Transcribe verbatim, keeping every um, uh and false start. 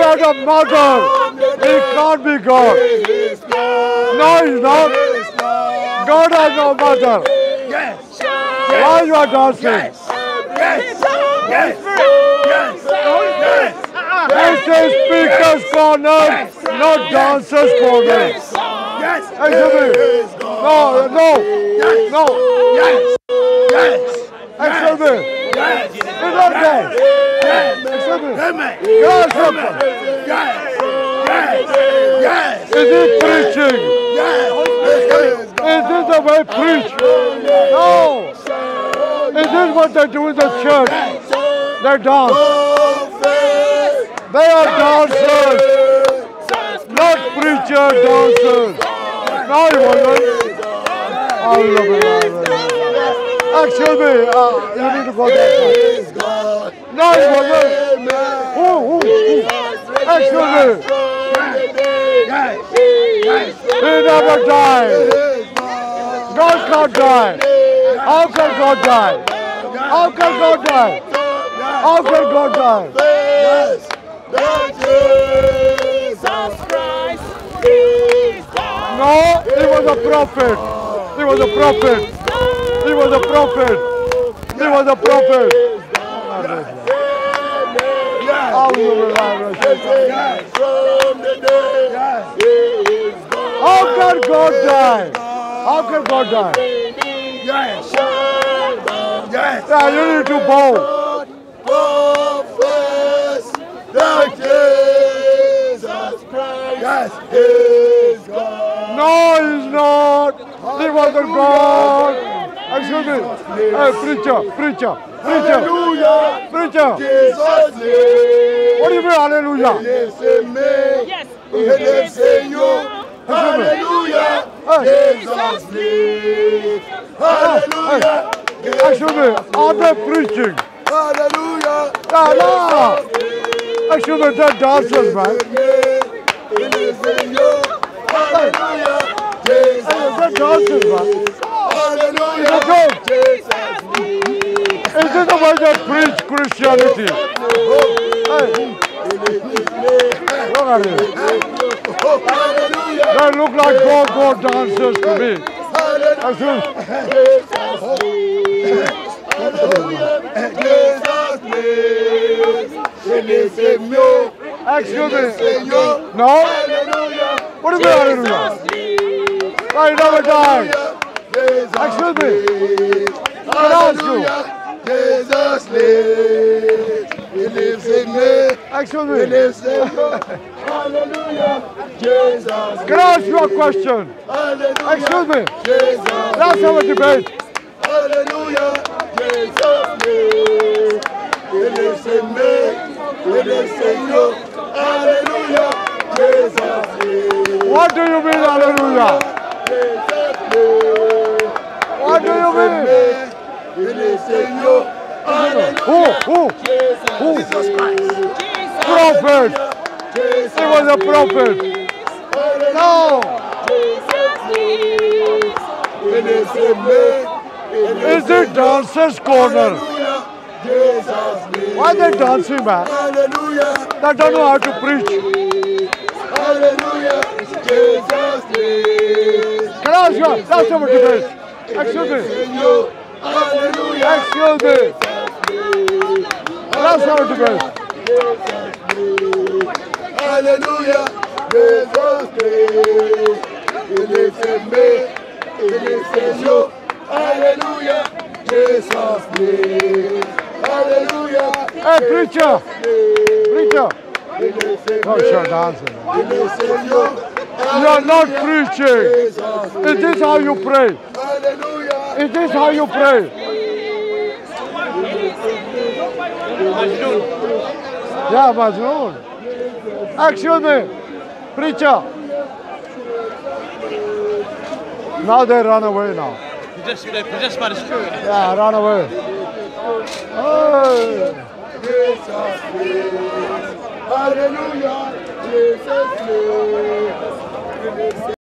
got a mother. He can't be God. No, he's not. God has no mother. Yes. Why you are dancing? Yes. Yes. Yes. Yes. This is Speaker's Corner, not Dancer's Corner. Yes. Excuse me. No, no, no. Yes. Yes. Excuse me. Yes. It's not that. Excuse me. Yes. Yes. Yes. Is he preaching? Yes. Is this the way preach? No. Is this what they do in the church? They dance. They are dancers, not preacher dancers. No, you won't. Excuse me, uh, you need to go that side. No, you won't. Who, who, who? Excuse me. He never died. God can't die. How can God die? How can God die? How can God die? Yes. That Jesus Christ is God. No, he was a prophet. He was a prophet. He was a prophet. He was a prophet. How can God die? How can God die? Yes. Yes. Yeah, you need to bow. That Jesus Christ yes, is God. No, he's not. He wasn't God. Excuse me. Hey, preacher, preacher, preacher, Hallelujah. preacher. Jesus name. What do you mean, hallelujah? Yes. Yes. Hallelujah. Hey. Jesus name. Hallelujah. Excuse me, are they preaching? Hallelujah. No, no. Excuse me, they're dancers, man. Hallelujah. Hey, they're dancers, man. Is it good? Is this the way they preach Christianity? Hey. Look at it. They look like go-go dancers to me. Excuse me. Excuse me. No? What do you mean, hallelujah? No, he never died. Excuse me. Can I ask you? Jesus lives. He lives in me. Excuse me. He lives in me. Hallelujah. Jesus. Can I ask you a question? Hallelujah. Excuse me. Jesus. Let's have a debate. Hallelujah. Jesus lives. He lives in me. He lives in you. Hallelujah. Jesus lives. What do you mean, hallelujah? Jesus lives. What do you mean? He lives in you. Who? Who? Who? Jesus Christ. Prophet. He was a prophet. No. Is it Dancer's Corner? Why are they dancing, man? They don't know how to preach. Can I ask you? Let's have a debate. Excuse me. Excuse me. Let's have a debate. Hallelujah. Jesus Christ. He lives in me. He lives in you. Hallelujah. Jesus lives. Hallelujah. Hey, preacher. Preacher. Oh, sure, dancing. He lives in you. You are not preaching. Is this how you pray? Hallelujah. Is this how you pray? Yeah, Majnoon. Excuse me, preacher. Now they run away now. Possessed, they're possessed by the spirit. Yeah, run away. Hey. Hallelujah. Jesus lives.